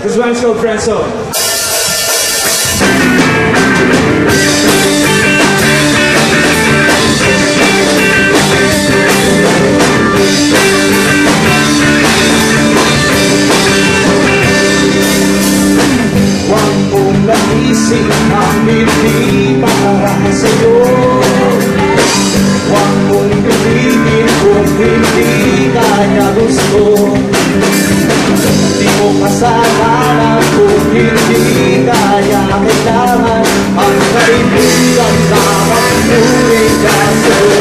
This one's called Friend Zone. Huwag mong naisip na hindi para sa'yo. Huwag mong pilitin kung hindi kanya gusto. Di mo kasalanan kung hindi kaya kailangan. Ang kaibigan dapat tuloy ka sa'yo.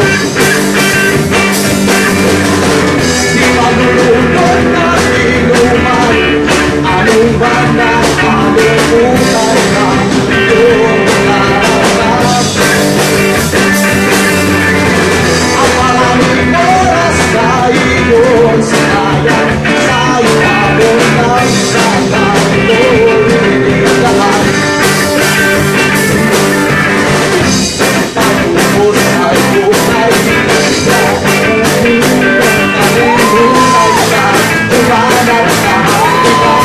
Di malulunod na inuman. Anong ba na kalungkutan na iyong nararamdaman? Ang maraming oras na iyong sinayang sa itabong ng sanang lahat. Pagpupos ay bunay na kalimutan sa umanan na iba.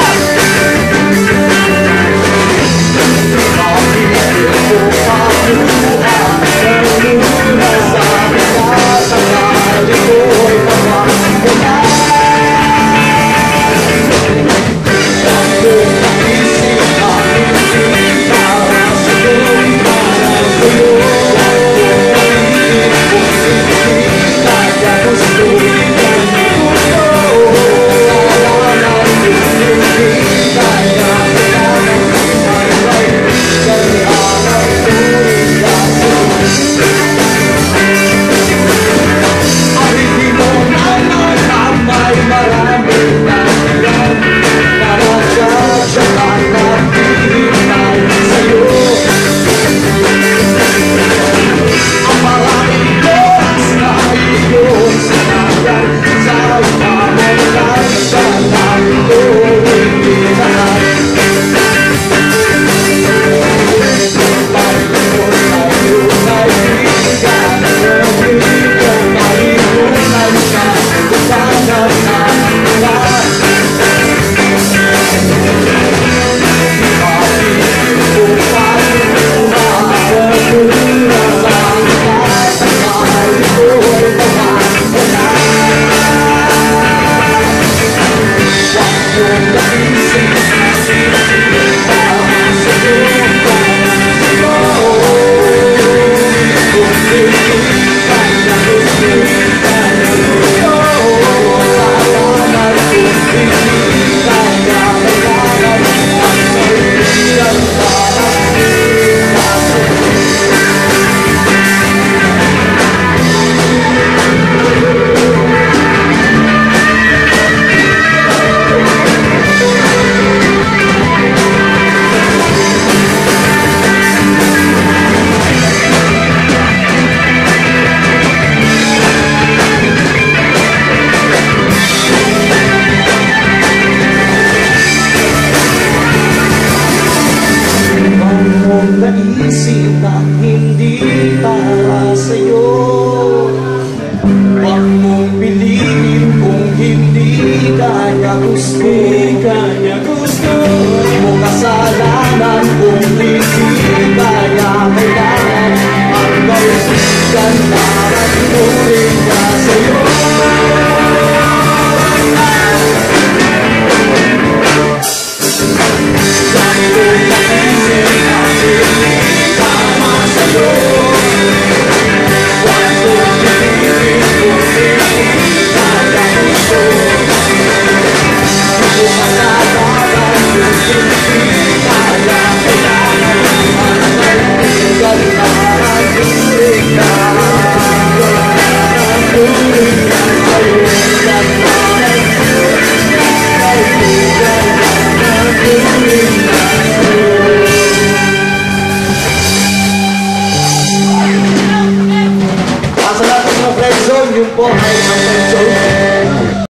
Naisip na hindi para sa'yo. Huwag mong piliin kung hindi kanya gusto.